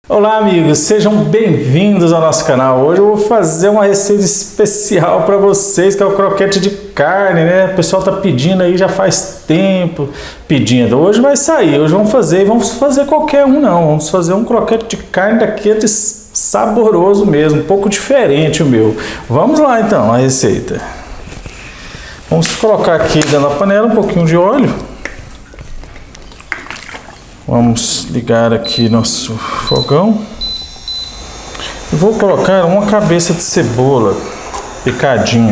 Olá amigos, sejam bem-vindos ao nosso canal. Hoje eu vou fazer uma receita especial para vocês, que é o croquete de carne, né? O pessoal tá pedindo aí já faz tempo pedindo. Hoje vai sair, hoje vamos fazer qualquer um não, vamos fazer um croquete de carne daquele saboroso mesmo, um pouco diferente o meu. Vamos lá então a receita. Vamos colocar aqui dentro da panela um pouquinho de óleo. Vamos ligar aqui nosso fogão. E vou colocar uma cabeça de cebola picadinha.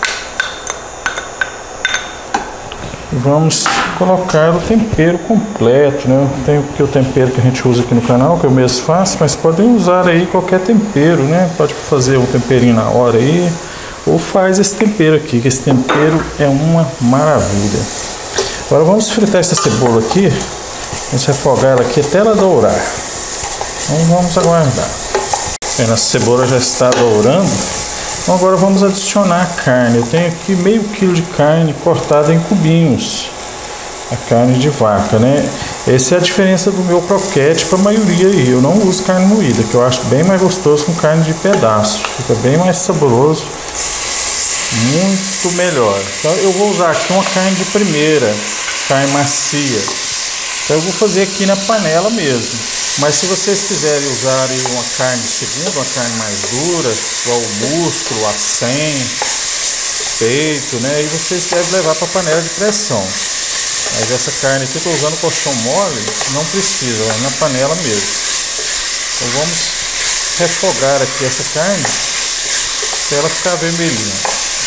E vamos colocar o tempero completo, né? Tem aqui o tempero que a gente usa aqui no canal, que eu mesmo faço, mas podem usar aí qualquer tempero, né? Pode fazer um temperinho na hora aí, ou faz esse tempero aqui, que esse tempero é uma maravilha. Agora vamos fritar essa cebola aqui. Vamos refogar ela aqui até ela dourar. Então vamos aguardar. Bem, nossa cebola já está dourando. Então agora vamos adicionar a carne. Eu tenho aqui meio quilo de carne cortada em cubinhos. A carne de vaca, né? Essa é a diferença do meu croquete para a maioria aí. Eu não uso carne moída, que eu acho bem mais gostoso com carne de pedaço. Fica bem mais saboroso. Muito melhor. Então eu vou usar aqui uma carne de primeira, carne macia. Então eu vou fazer aqui na panela mesmo. Mas se vocês quiserem usar uma carne de segunda, uma carne mais dura, igual o músculo, a acém, peito, né? Aí vocês devem levar para a panela de pressão. Mas essa carne aqui eu estou usando colchão mole, não precisa, é na panela mesmo. Então vamos refogar aqui essa carne até ela ficar vermelhinha.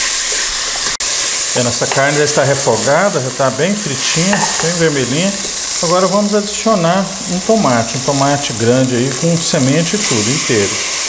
Essa carne já está refogada, já está bem fritinha, bem vermelhinha. Agora vamos adicionar um tomate grande aí com semente e tudo inteiro.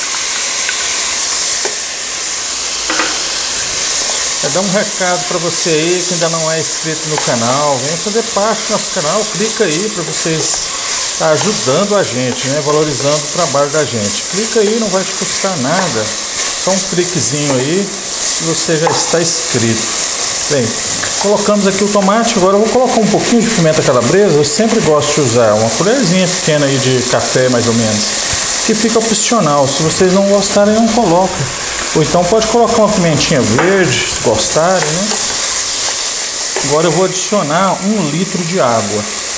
Vou dar um recado para você aí que ainda não é inscrito no canal, venha fazer parte do nosso canal, clica aí para vocês estar ajudando a gente, né? Valorizando o trabalho da gente. Clica aí, não vai te custar nada, só um cliquezinho aí e você já está inscrito. Bem, colocamos aqui o tomate, agora eu vou colocar um pouquinho de pimenta calabresa. Eu sempre gosto de usar uma colherzinha pequena aí de café, mais ou menos, que fica opcional. Se vocês não gostarem, não coloquem. Ou então pode colocar uma pimentinha verde, se gostarem, né? Agora eu vou adicionar 1 litro de água.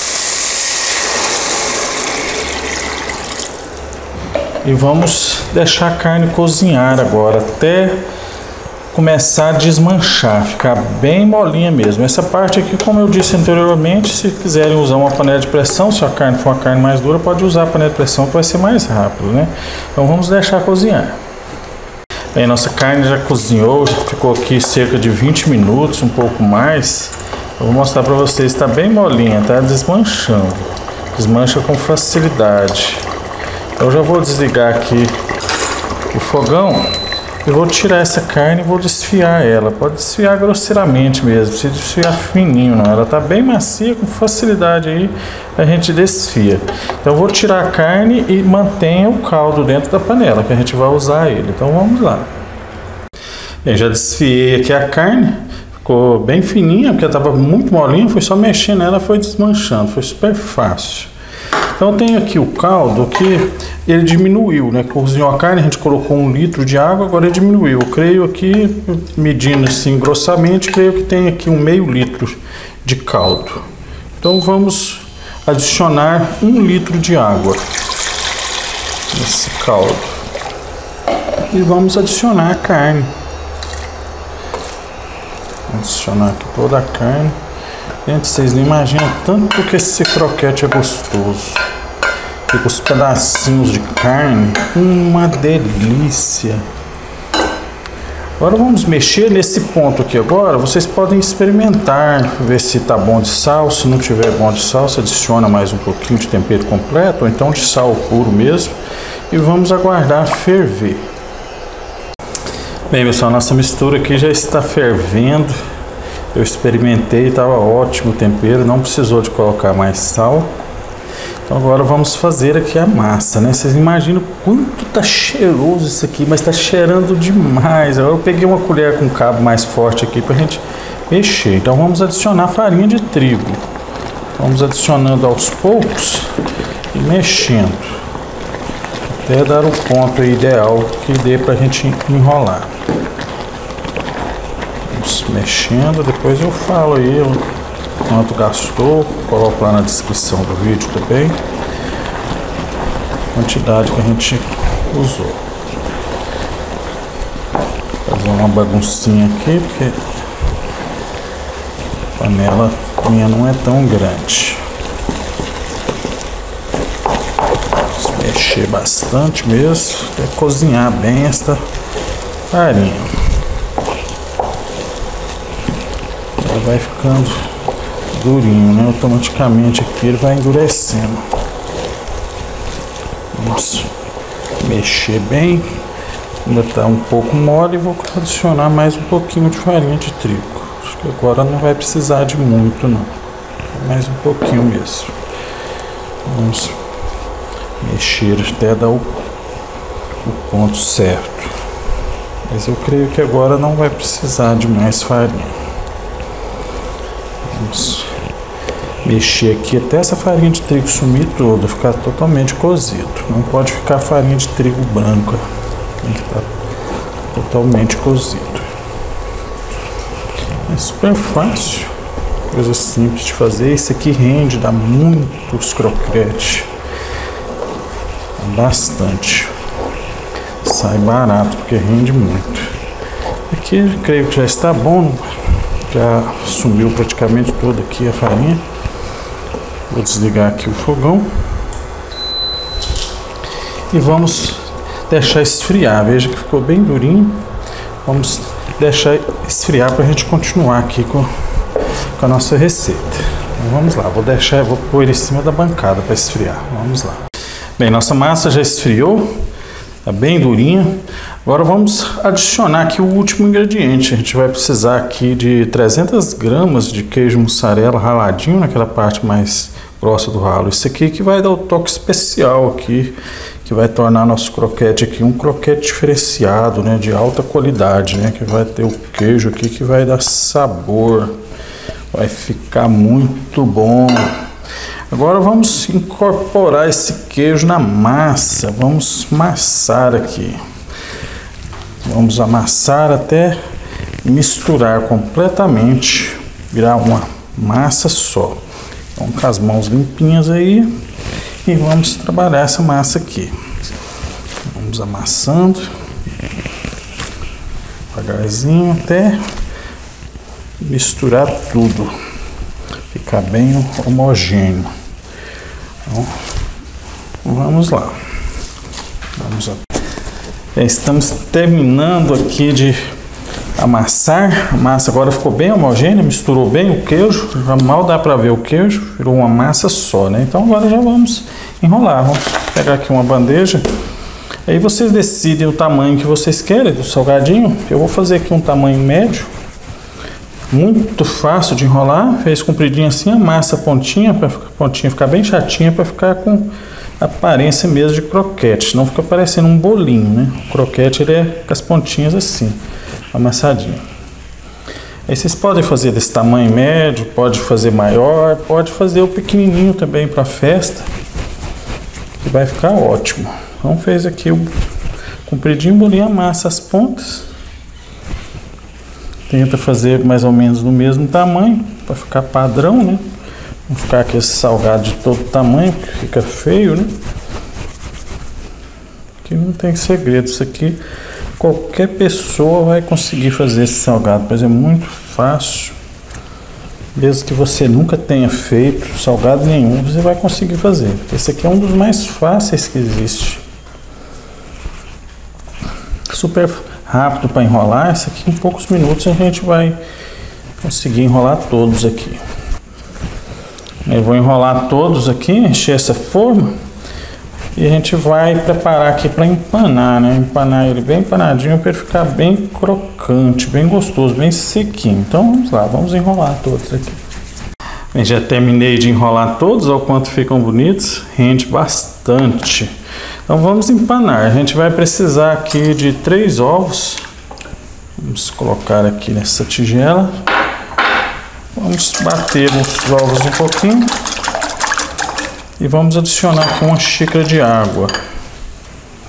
E vamos deixar a carne cozinhar agora, até começar a desmanchar, ficar bem molinha mesmo. Essa parte aqui, como eu disse anteriormente, se quiserem usar uma panela de pressão, se a carne for uma carne mais dura, pode usar a panela de pressão que vai ser mais rápido, né? Então vamos deixar cozinhar. Bem, nossa carne já cozinhou, já ficou aqui cerca de 20 minutos, um pouco mais. Eu vou mostrar para vocês, está bem molinha, tá desmanchando. Desmancha com facilidade. Então eu já vou desligar aqui o fogão. Eu vou tirar essa carne e vou desfiar ela. Pode desfiar grosseiramente mesmo, se desfiar fininho não. Ela está bem macia, com facilidade aí a gente desfia. Então eu vou tirar a carne e mantenha o caldo dentro da panela, que a gente vai usar ele. Então vamos lá. Bem, já desfiei aqui a carne. Ficou bem fininha, porque ela estava muito molinha. Foi só mexer nela, foi desmanchando. Foi super fácil. Então eu tenho aqui o caldo que ele diminuiu, né? Cozinhou a carne, a gente colocou 1 litro de água, agora ele diminuiu. Eu creio aqui, medindo assim grossamente, creio que tem aqui um meio litro de caldo. Então vamos adicionar 1 litro de água nesse caldo. E vamos adicionar a carne. Vamos adicionar aqui toda a carne. Gente, vocês não imaginam tanto que esse croquete é gostoso. Fica os pedacinhos de carne, uma delícia. Agora vamos mexer nesse ponto aqui agora. Vocês podem experimentar, ver se tá bom de sal. Se não tiver bom de sal, você adiciona mais um pouquinho de tempero completo, ou então de sal puro mesmo. E vamos aguardar ferver. Bem, pessoal, nossa mistura aqui já está fervendo. Eu experimentei, estava ótimo o tempero, não precisou de colocar mais sal. Então agora vamos fazer aqui a massa, né? Vocês imaginam quanto tá cheiroso isso aqui, mas tá cheirando demais. Agora eu peguei uma colher com cabo mais forte aqui pra gente mexer. Então vamos adicionar farinha de trigo. Vamos adicionando aos poucos e mexendo. até dar o ponto ideal que dê pra gente enrolar. Vamos mexendo, depois eu falo aí quanto gastou, coloco lá na descrição do vídeo também a quantidade que a gente usou. Vou fazer uma baguncinha aqui porque a panela minha não é tão grande. Vamos mexer bastante mesmo até cozinhar bem esta farinha. Ela vai ficando durinho, né? Automaticamente aqui ele vai endurecendo. Vamos mexer bem. Ainda está um pouco mole e vou adicionar mais um pouquinho de farinha de trigo. Acho que agora não vai precisar de muito não. Mais um pouquinho mesmo. Vamos mexer até dar o ponto certo. Mas eu creio que agora não vai precisar de mais farinha. Vamos mexer aqui até essa farinha de trigo sumir toda, ficar totalmente cozido. Não pode ficar farinha de trigo branca, tem que estar totalmente cozido. É super fácil, coisa simples de fazer. Isso aqui rende, dá muitos croquetes, bastante. Sai barato porque rende muito. Aqui creio que já está bom, já sumiu praticamente toda aqui a farinha. Vou desligar aqui o fogão e vamos deixar esfriar. Veja que ficou bem durinho. Vamos deixar esfriar para a gente continuar aqui com a nossa receita. Então, vamos lá, vou pôr ele em cima da bancada para esfriar. Vamos lá. Bem, nossa massa já esfriou, tá bem durinha. Agora vamos adicionar aqui o último ingrediente. A gente vai precisar aqui de 300 gramas de queijo mussarela raladinho naquela parte mais grossa do ralo. Isso aqui que vai dar o toque especial aqui, que vai tornar nosso croquete aqui um croquete diferenciado, né, de alta qualidade, né, que vai ter o queijo aqui que vai dar sabor, vai ficar muito bom. Agora vamos incorporar esse queijo na massa, vamos amassar aqui, vamos amassar até misturar completamente, virar uma massa só. Então, com as mãos limpinhas aí, e vamos trabalhar essa massa aqui. Vamos amassando devagarzinho até misturar tudo, ficar bem homogêneo. Então, vamos lá. Estamos terminando aqui de amassar. A massa agora ficou bem homogênea, misturou bem o queijo, já mal dá para ver o queijo, virou uma massa só, né? Então agora já vamos enrolar. Vamos pegar aqui uma bandeja. Aí vocês decidem o tamanho que vocês querem do salgadinho. Eu vou fazer aqui um tamanho médio. Muito fácil de enrolar. Fez compridinho assim, amassa a pontinha para a pontinha ficar bem chatinha, para ficar com aparência mesmo de croquete. Não fica parecendo um bolinho, né? O croquete ele é com as pontinhas assim, amassadinho. Aí vocês podem fazer desse tamanho médio, pode fazer maior, pode fazer o pequenininho também para festa, que vai ficar ótimo. Então fez aqui o compridinho, bolinho, amassa as pontas, tenta fazer mais ou menos do mesmo tamanho para ficar padrão, né? Não ficar aquele salgado de todo tamanho, que fica feio, né? Aqui não tem segredo, isso aqui qualquer pessoa vai conseguir fazer esse salgado, pois é muito fácil. Mesmo que você nunca tenha feito salgado nenhum, você vai conseguir fazer. Esse aqui é um dos mais fáceis que existe. Super rápido para enrolar. Esse aqui em poucos minutos a gente vai conseguir enrolar todos aqui. Eu vou enrolar todos aqui, encher essa forma. E a gente vai preparar aqui para empanar, né? Empanar ele bem empanadinho para ele ficar bem crocante, bem gostoso, bem sequinho. Então vamos lá, vamos enrolar todos aqui. Bem, já terminei de enrolar todos, olha o quanto ficam bonitos, rende bastante. Então vamos empanar. A gente vai precisar aqui de 3 ovos. Vamos colocar aqui nessa tigela. Vamos bater os ovos um pouquinho. E vamos adicionar aqui uma xícara de água.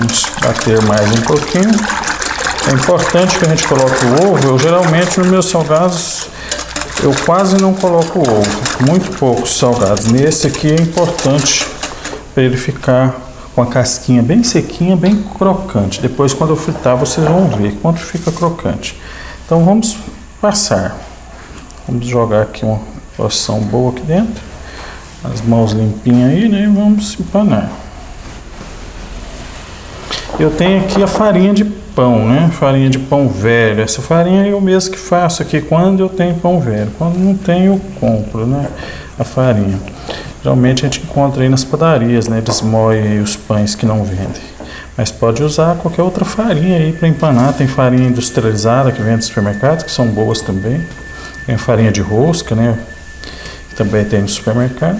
Vamos bater mais um pouquinho. É importante que a gente coloque o ovo. Eu geralmente nos meus salgados eu quase não coloco o ovo, muito poucos salgados. Nesse aqui é importante para ele ficar com a casquinha bem sequinha, bem crocante. Depois, quando eu fritar, vocês vão ver quanto fica crocante. Então vamos passar. Vamos jogar aqui uma porção boa aqui dentro. As mãos limpinhas aí, né? E vamos empanar. Eu tenho aqui a farinha de pão, né? Farinha de pão velho. Essa farinha eu mesmo que faço aqui quando eu tenho pão velho. Quando não tenho, eu compro, né? A farinha. Geralmente a gente encontra aí nas padarias, né? Eles moem aí os pães que não vendem. Mas pode usar qualquer outra farinha aí para empanar. Tem farinha industrializada que vende no supermercado, que são boas também. Tem farinha de rosca, né? Que também tem no supermercado.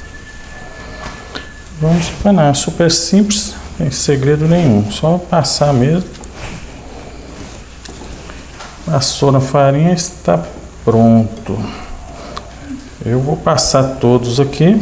Vamos empanar. Super simples, não tem segredo nenhum. Só passar mesmo. Passou na farinha, está pronto. Eu vou passar todos aqui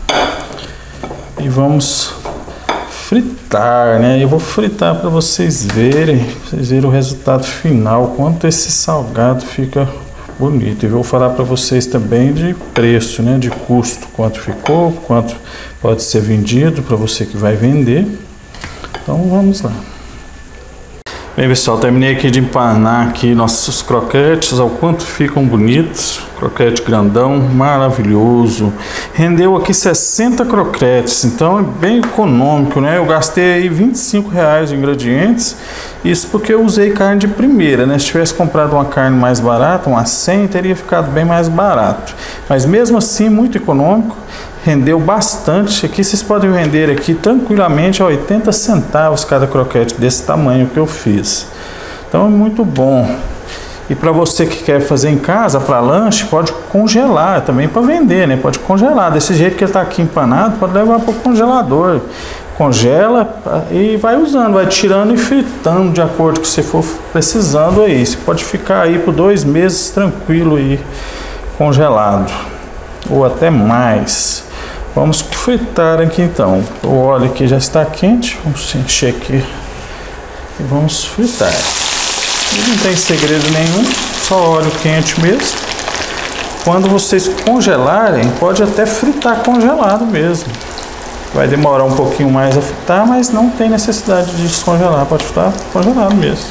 e vamos fritar, né? Eu vou fritar para vocês verem o resultado final, quanto esse salgado fica bonito. E vou falar para vocês também de preço, né? De custo, quanto ficou, quanto pode ser vendido para você que vai vender. Então vamos lá. Bem, pessoal, terminei aqui de empanar aqui nossos croquetes, ao quanto ficam bonitos. Croquete grandão, maravilhoso. Rendeu aqui 60 croquetes, então é bem econômico, né? Eu gastei aí R$25 em ingredientes, isso porque eu usei carne de primeira, né? Se tivesse comprado uma carne mais barata, uma 100, teria ficado bem mais barato. Mas mesmo assim, muito econômico. Rendeu bastante. Aqui vocês podem vender aqui tranquilamente a 80 centavos cada croquete desse tamanho que eu fiz. Então é muito bom. E para você que quer fazer em casa para lanche, pode congelar também para vender, né? Pode congelar desse jeito que ele está aqui empanado, pode levar para o congelador. Congela e vai usando, vai tirando e fritando de acordo com o que você for precisando aí. Você pode ficar aí por 2 meses tranquilo aí congelado ou até mais. Vamos fritar aqui então. O óleo aqui já está quente. Vamos encher aqui e vamos fritar. E não tem segredo nenhum, só óleo quente mesmo. Quando vocês congelarem, pode até fritar congelado mesmo. Vai demorar um pouquinho mais a fritar, mas não tem necessidade de descongelar, pode fritar congelado mesmo.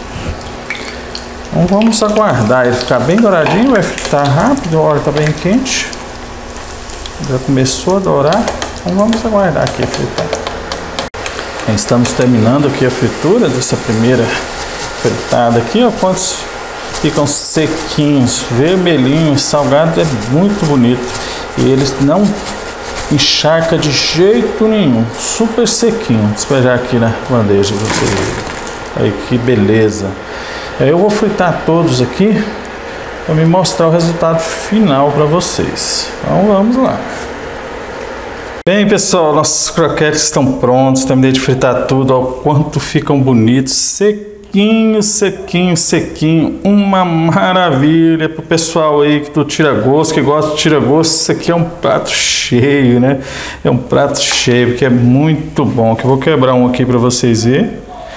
Então vamos aguardar ele ficar bem douradinho, vai fritar rápido, o óleo está bem quente. Já começou a dourar, então vamos aguardar aqui a fritar. Estamos terminando aqui a fritura dessa primeira fritada aqui, ó, quantos ficam sequinhos, vermelhinhos, salgado, é muito bonito. E eles não encharca de jeito nenhum, super sequinho. Vou despejar aqui na bandeja para vocês verem. Aí que beleza. Eu vou fritar todos aqui para me mostrar o resultado final para vocês. Então vamos lá. Bem, pessoal, nossos croquetes estão prontos. Terminei de fritar tudo. Olha o quanto ficam bonitos, sequinho, sequinho, sequinho. Uma maravilha para o pessoal aí que do tira-gosto, que gosta de tira-gosto. Isso aqui é um prato cheio, né? É um prato cheio, porque é muito bom. Que eu vou quebrar um aqui para vocês verem.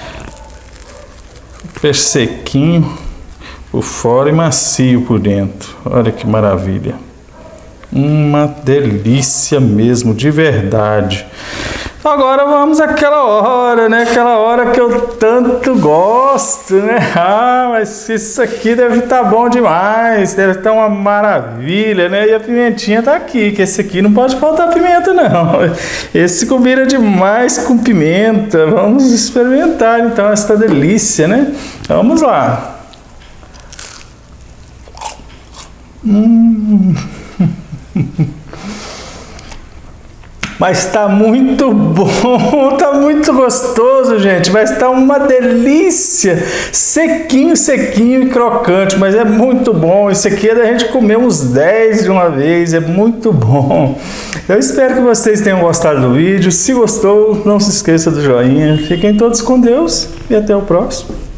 Super sequinho por fora e macio por dentro. Olha que maravilha. Uma delícia mesmo, de verdade. Agora vamos àquela hora, né? Aquela hora que eu tanto gosto, né? Ah, mas isso aqui deve estar bom demais, deve estar uma maravilha, né? E a pimentinha tá aqui, que esse aqui não pode faltar pimenta, não. Esse combina demais com pimenta. Vamos experimentar, então, esta delícia, né? Vamos lá. Mas tá muito bom, tá muito gostoso, gente. Vai estar uma delícia, sequinho, sequinho e crocante, mas é muito bom. Isso aqui é da gente comer uns 10 de uma vez, é muito bom. Eu espero que vocês tenham gostado do vídeo. Se gostou, não se esqueça do joinha. Fiquem todos com Deus e até o próximo.